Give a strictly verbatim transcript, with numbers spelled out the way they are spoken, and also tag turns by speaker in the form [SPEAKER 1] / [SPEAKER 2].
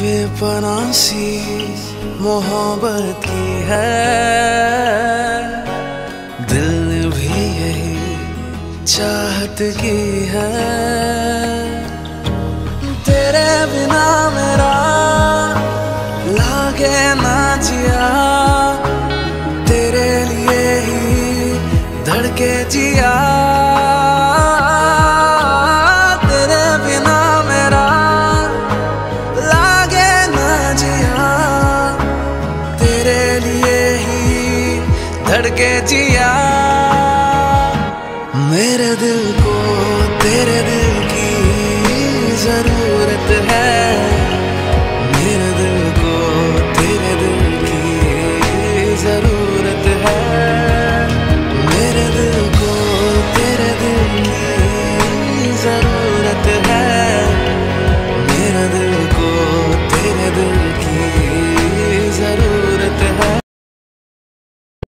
[SPEAKER 1] बेपनाह सी मोहब्बत की है, दिल भी यही चाहत की है। तेरे बिना मेरा लागे ना जिया, तेरे लिए ही धड़के जिया। तेरे बिना मेरा लागे ना जिया, तेरे लिए ही धड़के जिया।